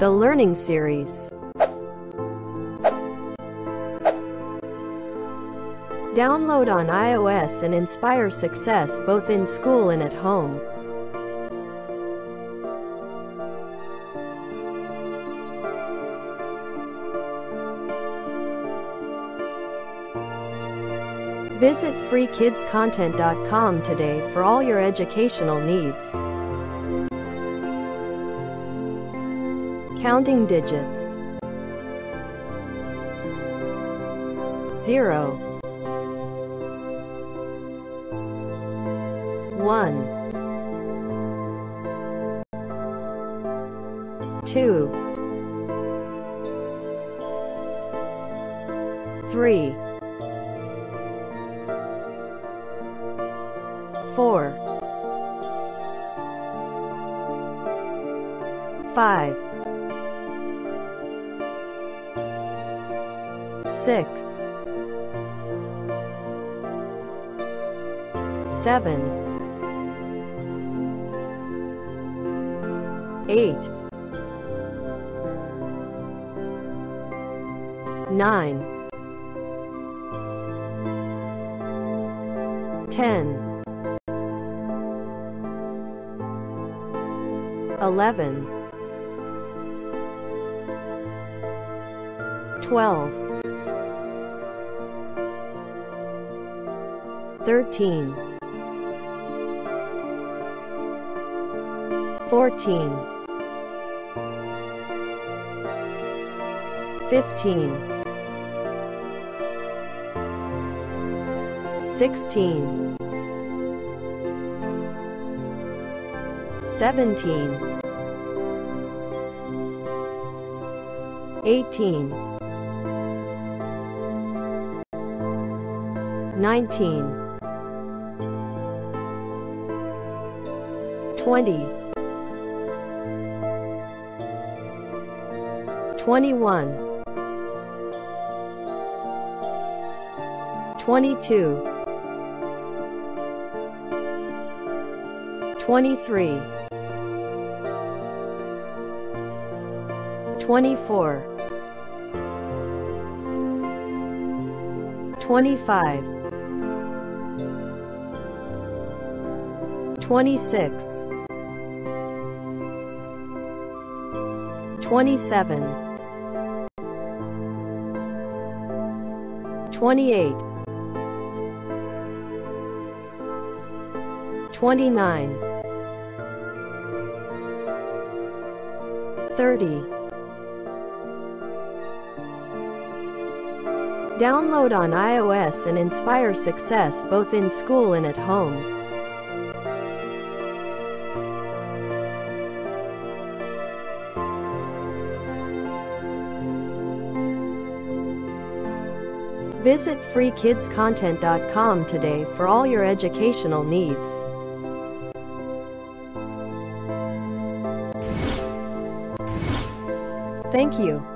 The Learning Series. Download on iOS and inspire success both in school and at home. Visit freekidscontent.com today for all your educational needs. Counting digits. 0, 1, 2, 3, 4, 5, 6, 7, 8, 9, 10, 11, 12, 13, 14, 15, 16, 17, 18, 19, 20, 21, 22, 23, 24, 25, 26, 27, 28, 29, 30. Download on iOS and inspire success both in school and at home. Visit freekidscontent.com today for all your educational needs. Thank you.